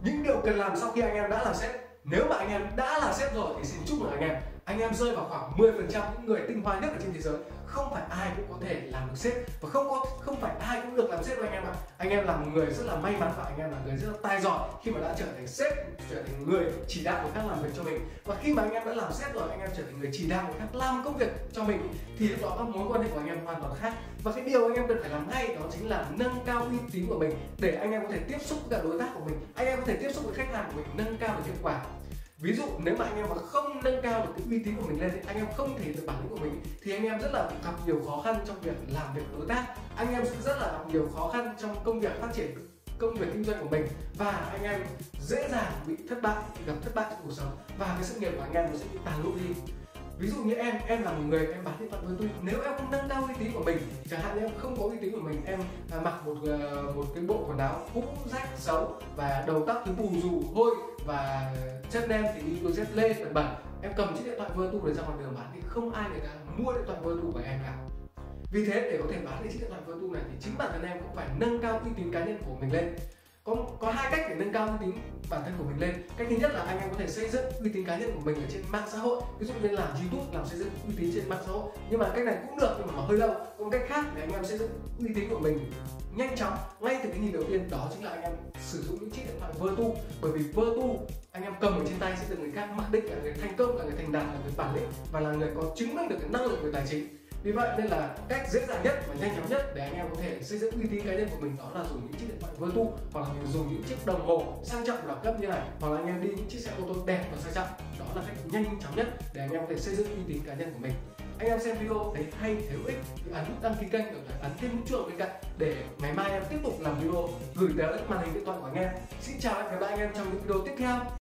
Những điều cần làm sau khi anh em đã là sếp. Nếu mà anh em đã là sếp rồi thì xin chúc mừng anh em rơi vào khoảng 10% những người tinh hoa nhất ở trên thế giới. Không phải ai cũng có thể làm được sếp và không phải ai cũng được làm sếp đâu anh em ạ. Anh em là một người rất là may mắn và anh em là người rất là tài giỏi khi mà đã trở thành sếp, trở thành người chỉ đạo người khác làm việc cho mình. Và khi mà anh em đã làm sếp rồi, anh em trở thành người chỉ đạo người khác làm công việc cho mình thì lúc đó các mối quan hệ của anh em hoàn toàn khác. Và cái điều anh em cần phải làm ngay đó chính là nâng cao uy tín của mình để anh em có thể tiếp xúc với cả đối tác của mình, anh em có thể tiếp xúc với khách hàng của mình, nâng cao được hiệu quả. Ví dụ nếu mà anh em mà không nâng cao được cái uy tín của mình lên, anh em không thể được bản lĩnh của mình thì anh em rất là gặp nhiều khó khăn trong việc làm việc với đối tác, anh em sẽ rất là gặp nhiều khó khăn trong công việc phát triển công việc kinh doanh của mình và anh em dễ dàng bị thất bại, gặp thất bại trong cuộc sống và cái sự nghiệp của anh em nó sẽ bị tàn lụi đi. Ví dụ như em là một người em bán điện thoại với tôi, nếu em không nâng cao uy tín của mình, chẳng hạn em không có uy tín của mình, em mặc một cái bộ quần áo cũ rách xấu và đầu tóc thì bù rù hôi và chân đen thì đi đôi dép lê bẩn bẩn, em cầm chiếc điện thoại Vertu để ra ngoài đường bán thì không ai người ta mua điện thoại Vertu của em cả. Vì thế để có thể bán được chiếc điện thoại Vertu này thì chính bản thân em cũng phải nâng cao uy tín cá nhân của mình lên. Có hai cách để nâng cao uy tín bản thân của mình lên. Cách thứ nhất là anh em có thể xây dựng uy tín cá nhân của mình ở trên mạng xã hội, ví dụ như làm YouTube, làm xây dựng uy tín trên mạng xã hội, nhưng mà cách này cũng được nhưng mà nó hơi lâu. Còn cách khác để anh em xây dựng uy tín của mình nhanh chóng ngay từ cái nhìn đầu tiên đó chính là anh em sử dụng những chiếc điện thoại Vertu, bởi vì Vertu anh em cầm ở trên tay sẽ được người khác mặc định là người thành công, là người thành đạt, là người bản lĩnh và là người có chứng minh được cái năng lực về tài chính. Vì vậy nên là cách dễ dàng nhất và nhanh chóng nhất để anh em có thể xây dựng uy tín cá nhân của mình đó là dùng những chiếc điện thoại Vertu hoặc là dùng những chiếc đồng hồ sang trọng đẳng cấp như này, hoặc là anh em đi những chiếc xe ô tô đẹp và sang trọng. Đó là cách nhanh chóng nhất để anh em có thể xây dựng uy tín cá nhân của mình. Anh em xem video thấy hay, thấy hữu ích thì ấn đăng ký kênh, rồi ấn thêm nút chuông bên cạnh để ngày mai em tiếp tục làm video gửi tới màn hình điện thoại của anh em. Xin chào và hẹn gặp lại anh em trong những video tiếp theo.